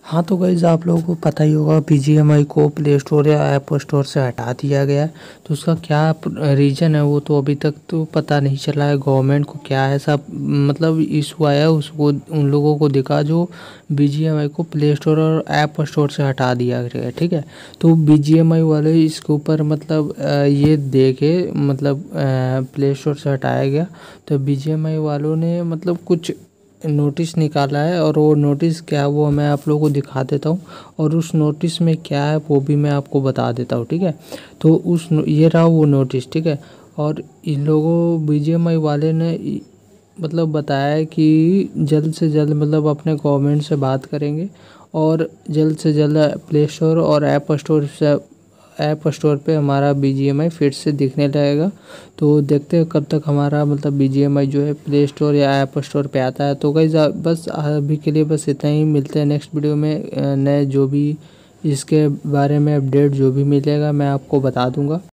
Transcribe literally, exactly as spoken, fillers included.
हाँ तो गाइज़ आप लोगों को पता ही होगा बी जी एम आई को प्ले स्टोर या ऐप स्टोर से हटा दिया गया है। तो उसका क्या रीज़न है वो तो अभी तक तो पता नहीं चला है। गवर्नमेंट को क्या ऐसा मतलब इशू आया उसको उन लोगों को दिखा जो बी जी एम आई को प्ले स्टोर और ऐप स्टोर से हटा दिया गया है, ठीक है। तो बी जी एम आई वाले इसके ऊपर मतलब ये देखे मतलब प्ले स्टोर से हटाया गया तो बी जी एम आई वालों ने मतलब कुछ नोटिस निकाला है और वो नोटिस क्या है वो मैं आप लोगों को दिखा देता हूँ और उस नोटिस में क्या है वो भी मैं आपको बता देता हूँ, ठीक है। तो उस ये रहा वो नोटिस, ठीक है। और इन लोगों बी जी एम आई वाले ने मतलब बताया है कि जल्द से जल्द मतलब अपने गवर्नमेंट से बात करेंगे और जल्द से जल्द प्ले स्टोर और ऐप स्टोर से ऐप स्टोर पे हमारा बी जी एम आई फिर से दिखने लगेगा। तो देखते हैं कब तक हमारा मतलब बी जी एम आई जो है प्ले स्टोर या ऐप स्टोर पे आता है। तो गाइस बस अभी के लिए बस इतना ही। मिलते हैं नेक्स्ट वीडियो में नए जो भी इसके बारे में अपडेट जो भी मिलेगा मैं आपको बता दूंगा।